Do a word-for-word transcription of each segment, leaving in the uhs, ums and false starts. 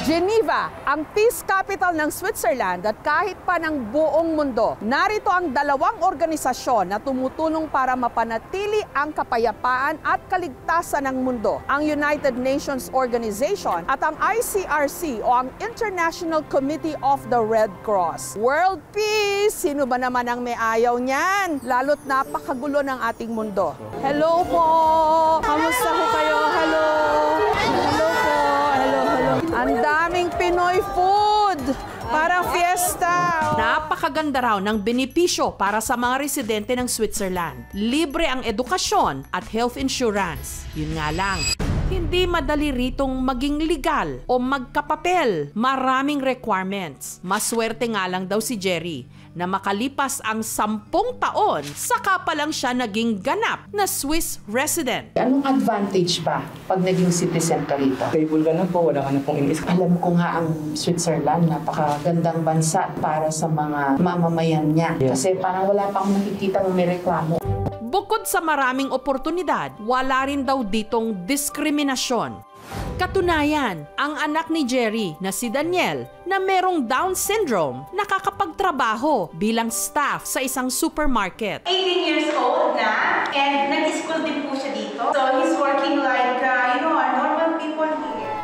Geneva, ang peace capital ng Switzerland at kahit pa ng buong mundo. Narito ang dalawang organisasyon na tumutulong para mapanatili ang kapayapaan at kaligtasan ng mundo. Ang United Nations Organization at ang I C R C o ang International Committee of the Red Cross. World Peace! Sino ba naman ang may ayaw niyan? Lalo't napakagulo ng ating mundo. Hello po! Kamusta ho kayo? Hello! Hello po! Hello, hello. Ang daming Pinoy food! Parang fiesta! Napakaganda raw ng benepisyo para sa mga residente ng Switzerland. Libre ang edukasyon at health insurance. Yun nga lang, hindi madali ritong maging legal o magkapapel. Maraming requirements. Maswerte nga lang daw si Jerry na makalipas ang sampung taon, saka pa lang siya naging ganap na Swiss resident. Anong advantage ba pag naging citizen ka rito? Stable ka na po, wala ka na pong inis. Alam ko nga ang Switzerland, napakagandang bansa para sa mga mamamayan niya. Yeah. Kasi parang wala pa akong nakikita ng may reklamo. Bukod sa maraming oportunidad, wala rin daw ditong diskriminasyon. Katunayan, ang anak ni Jerry na si Daniel na merong Down syndrome nakakapagtrabaho bilang staff sa isang supermarket. eighteen years old na and nag-school din po siya dito. So he's working like, uh, you know, a normal people here.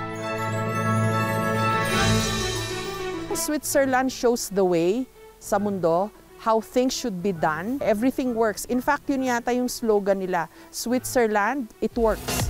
Switzerland shows the way sa mundo, how things should be done. Everything works. In fact, yun yata yung slogan nila, Switzerland, it works.